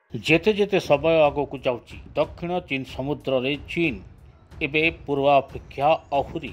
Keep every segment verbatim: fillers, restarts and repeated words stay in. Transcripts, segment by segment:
जेते जेते समय आगक जाऊँगी दक्षिण चीन समुद्र रे चीन एबे पूर्वापेक्षा आहुरी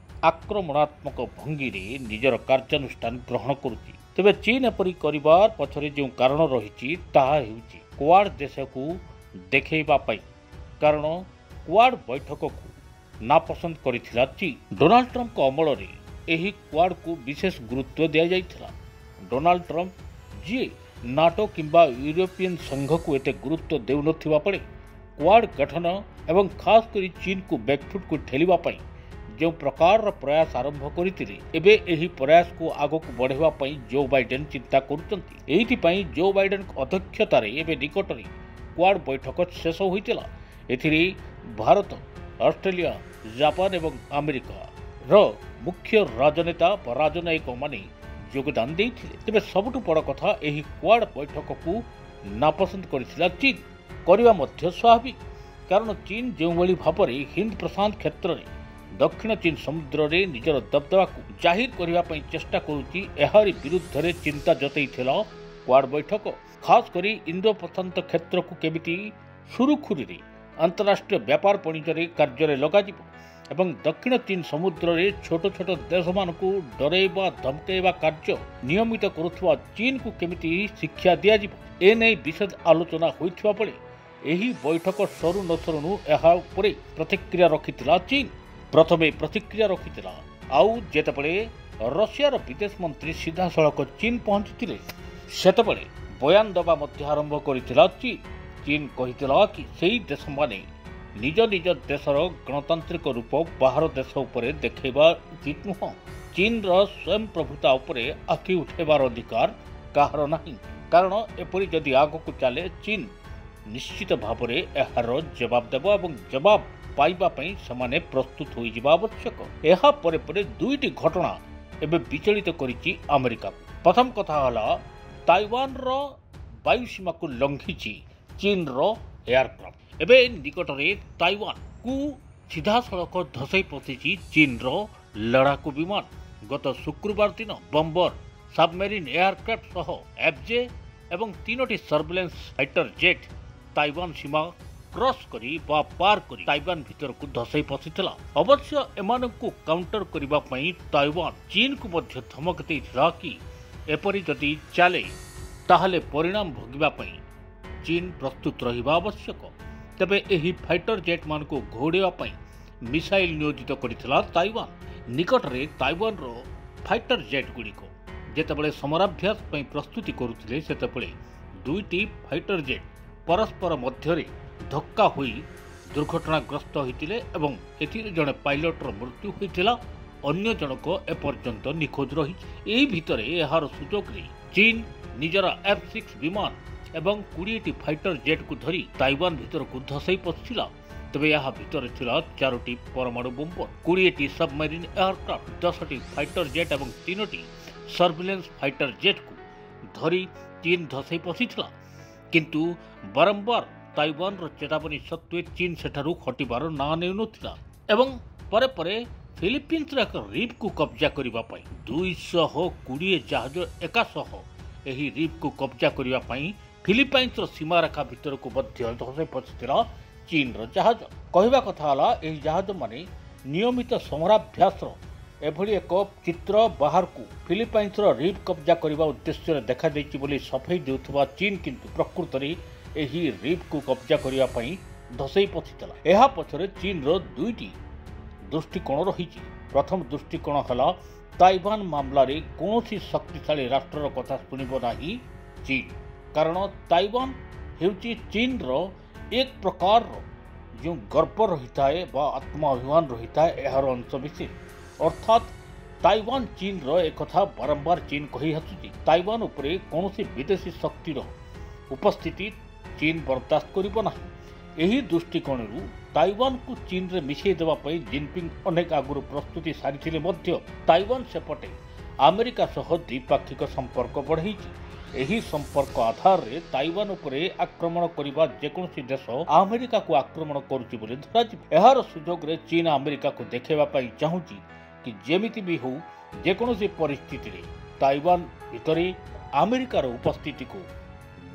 आक्रमणात्मक भंगी रे निजर कार्यानुष्ठान ग्रहण करुच्ची। तेबे चीन एपरी करिबार पछरे जो कारण रही हेउची क्वाड देश को देखैबा पई। कारण क्वाड बैठक को नापसंद करिथिला चीन। डोनाल्ड ट्रंप को अमल रे एही क्वाड को विशेष गुरुत्व दिया जाइथिला। डोनाल्ड ट्रंप जी नाटो किंबा यूरोपियन संघ को एते गुरुत्व देउ नथिबा पड़े क्वाड गठन एवं खास करी चीन को बैकफुट को ठेलिबा पई जो प्रकार प्रयास आरंभ करथिले एबे एही प्रयास को आगो को बढ़ेबा पई जो बाइडेन चिंता करूचंती। एहिथि पई जो बाइडेन अध्यक्षता रे एबे निकटरे क्वाड बैठक शेष होइतिला। एथिरे भारत, ऑस्ट्रेलिया, जापान एवं अमेरिका रो मुख्य राजनेता व राजनयिक माने योगदान देइथिले। तेबे सबुठु बड़ कथा एही क्वाड बैठक को नापसंद करिथिला चीन। करिबा मध्य स्वाभाविक, कारण चीन जो भली भाबरे हिंद प्रशांत क्षेत्र रे दक्षिण चीन समुद्र रे निजर दबदबा को जाहिर करिबा पई चेष्टा करूची एहारी विरुद्ध रे चिंता जतैथिला क्वाड बैठक। खास करी इंडो प्रशांत क्षेत्र को केमिति सुरुखुरी रे अंतरराष्ट्रीय व्यापार वाणिज्य रे कार्य रे लगाजिबो एवं दक्षिण चीन समुद्र रे छोट छोट देश मान को डरेबा धमकेबा कार्य नियमित करुथुवा चीन को केमिति शिक्षा दिया जिवो एने विशद आलोचना होइथिबा बेले एही बैठक सरू न सरुनु एहा उपरे प्रतिक्रिया रखिथिला चीन। प्रथमे प्रतिक्रिया रखिथिला आउ जेतेबेले रशियार विदेश मंत्री सीधा सड़क चीन पहुंचथिले सेतेबेले बयान दबा मध्य आरंभ करिथिला चीन। चीन कहिथिला कि सेही देश माने निज निज देशर गणतांत्रिक रूप बाहर देश उपरे देखैबा उचित नुह। चीन रो स्वयं प्रभुता उपरे आखि उठेबार अधिकार काहार नाही। कारण एपरि जदि आगकु चले चीन निश्चित भावरे एहार जवाब देबो एवं जवाब पाइबा पई समाने प्रस्तुत होई जिबा आवश्यक। एहा परे परे दुईटी घटना एबे विचलित करिछि अमेरिका। प्रथम कथा हला ताइवान रो वायुसीमा को लंघिछि चीन रो एयरक्राफ्ट। एबे निकटरे ताइवान को सीधा सड़क धसई पशिछि चीन रो लड़ाकू विमान। गत शुक्रवार दिन बम्बर सबमेरिन एयरक्राफ्ट सह एफजे एवं तीनोटी सर्वेलेंस फाइटर जेट ताइवान सीमा क्रॉस करी बा पार करी ताइवान भीतर को धसई पशिथिला। अवश्य एमानकु काउंटर करिबा पई ताइवान चीन को मध्य धमक देइथिला कि एपरि जदि चले ताहले परिणाम भोगिबा पई चीन प्रस्तुत रहिबा आवश्यक। तेबे एही फाइटर जेट मान को घोड़ेबा पई मिसाइल नियोजित करिथिला ताइवान। निकटरे ताइवान रो फाइटर जेट गुड़िको जेतेबेले समराभ्यास पई प्रस्तुति करुथिले सेतेबेले दुईटी फाइटर जेट परस्पर मध्यरे धक्का होई दुर्घटनाग्रस्त होइतिले एवं एथिरे जणे पायलटर मृत्यु होइतिला। अन्य जनक एपर्यंत निखोज रही। एही भितरे एहार सुजोग रे चीन निजर एफ सिक्स विमान एवं बीस फाइटर जेट को धरी ताइवान भीतर को धसई पशिला। तबे यहाँ भीतर थिला चारोटी परमाणु बम्बर, बीस सबमरीन एयरक्राफ्ट, दस फाइटर जेट एवं तीनोटी सर्वेलेंस फाइटर जेट को धरी चीन धसई पशिथिला। किंतु बारंबार ताइवान रो चेतावनी सत्वे चीन सेठारु हटिबार ना नेउनथिला एवं परे परे फिलिपीन्स रे एक रीफ को कब्जा करिबा पई दो सौ बीस जहाज एकासह एही रीफ को कब्जा करिबा पई फिलिपाइन्स रो सीमा रेखा भीतर को मध्य धसई पशिथिला चीन रो जहाज। कहिबा कथा हला एही जहाज माने नियमित समराभ्यास रो एभली एक चित्र बाहर को फिलिपाइन्स रो रीफ कब्जा करिबा उद्देश्य रे देखा दैछि बोली सफेई देउथबा चीन किंतु प्रकृत रे एही रीफ को कब्जा करिबा पई धसई पशितला। एहा पछरे चीन रो दुईटी दृष्टिकोण रहिछि। प्रथम दृष्टिकोण हला ताइवान मामला रे कोनोसी शक्तिशाली राष्ट्र रो कथा सुनिबो नाही चीन। कारण ताइवान हेउछि चीन रो एक प्रकार रो जो गर्व रहिताए बा आत्माभिमान रहिताए एहार अंश विशेष। अर्थात ताइवान चीन रो एक कथा बारंबार चीन कहि आसुछि ताइवान उपरे कोनोसी विदेशी शक्तिर उपस्थिति चीन बर्दाश्त करिबो नाही। एही दृष्टिकोणरू ताइवान को चीन रे मिशेई देबा पई जिनपिंग अनेक आगुरु प्रस्तुति सारिथिले मध्य ताइवान सेपटे अमेरिका सह द्विपाक्षिक संपर्क बढ़ेइछि। एही संपर्क आधार रे ताइवान उपरे आक्रमण करिबा जेकोनोसी देश अमेरिका को आक्रमण करूछि बोली धराजिबो। एहार सुजोग रे चीन अमेरिका को देखेबा पई चाहूछि कि जेमिति भी हो जेकोनोसी परिस्थिति रे ताइवान भितरे अमेरिकार उपस्थिति को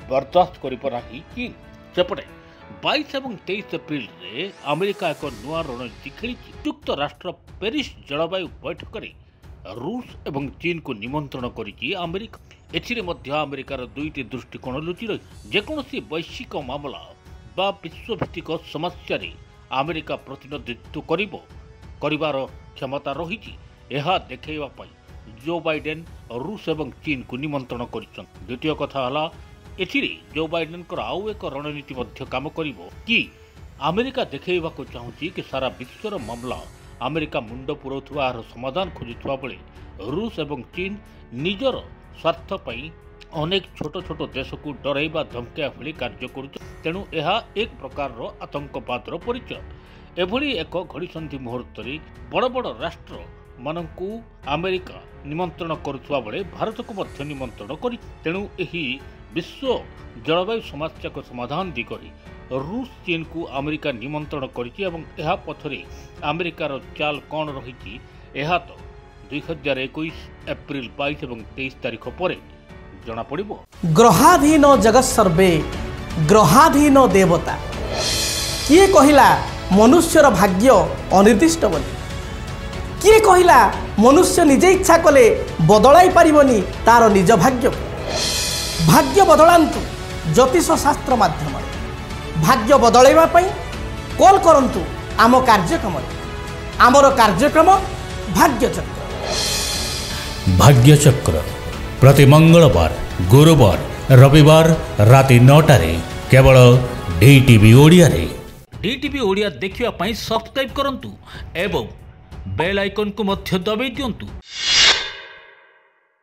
बर्दाश्त कर चीन। सेपटे बाईस और तेईस एप्रिल रे अमेरिका एक नुआ रणनीति खेली। संयुक्त राष्ट्र पेरिस जलवायु बैठक में रूस और चीन को निमंत्रण करिछि अमेरिका। एथिरे मध्य अमेरिकार दुईटी दृष्टिकोण लुचि रही। जेकोसी वैश्विक मामला बा विश्वभित्तिक समस्या रे अमेरिका प्रतिनिधित्व करिबो करिवार क्षमता रही। यह देखैबा पई जो बाइडेन रूस और चीन को निमंत्रण करिछन। द्वितीय कथा हला एथिरे जो बाइडेन कर आउ एक रणनीति मध्य काम करिबो कि अमेरिका देखैबा को चाहूची कि सारा विश्वर मामला अमेरिका मुंड पुरौथुवा समाधान खोजुवा बेले रूस और चीन निजर स्वार्थ पई अनेक छोट छोट देश को डराइबा धमकिया भली कार्य करुछ। तेणु यह एक प्रकार आतंकवादर परिचय। एभली एक घड़ीसंधि मुहूर्त बड़ बड़ राष्ट्र मानकु अमेरिका निमंत्रण करुवा बेले भारत को मध्य निमंत्रण करि। तेणु एही विश्व जलवायु समस्या को समाधान दिगरे रूस चीन को अमेरिका निमंत्रण करिछि एवं एहा पथरे अमेरिकार चाल कौन रही यह तो दुई हजार इक्कीस एप्रिल बाईस और तेईस तारीख पर जना पड़िबो। ग्रहाधीन जगत सर्वे ग्रहाधीन देवता किए कहिला मनुष्यर भाग्य अनिर्दिष्ट बोली। किए कहिला मनुष्य निजे इच्छा कले बदलाई पारिबनी तार निज भाग्य। भाग्य बदलांतु ज्योतिष शास्त्र माध्यम भाग्य बदलैवा पई कॉल करंतु आम कार्यक्रम। आमर कार्यक्रम भाग्यचक्र। भाग्यचक्र प्रति मंगलवार गुरुवार रविवार राति नौटारे केवल डीटीवी ओडिया रे। डीटीवी ओडिया देखिवा पई सब्सक्राइब करंतु एवं बेल आइकन को मध्य दबाई दियंतु।